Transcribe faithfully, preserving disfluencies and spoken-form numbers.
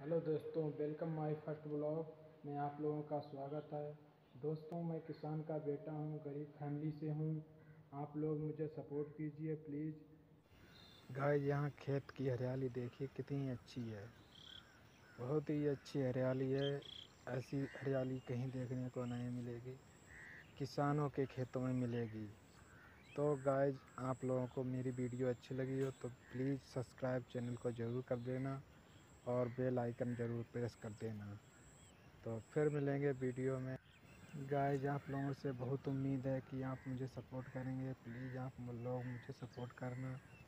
Hello दोस्तों, welcome my first blog में आप लोगों का स्वागत है। दोस्तों, मैं किसान का बेटा हूं, गरीब फैमिली से हूं। आप लोग मुझे सपोर्ट कीजिए प्लीज़। गाइस, यहाँ खेत की हरियाली देखिए कितनी अच्छी है। बहुत ही अच्छी हरियाली है। ऐसी हरियाली कहीं देखने को नहीं मिलेगी, किसानों के खेतों में मिलेगी। तो गाइस, आप लोगों को मेरी वीडियो अच्छी लगी हो तो प्लीज़ सब्सक्राइब चैनल को ज़रूर कर देना और बेल आइकन ज़रूर प्रेस कर देना। तो फिर मिलेंगे वीडियो में। गाइस, आप लोगों से बहुत उम्मीद है कि आप मुझे सपोर्ट करेंगे। प्लीज़ आप लोग मुझे सपोर्ट करना।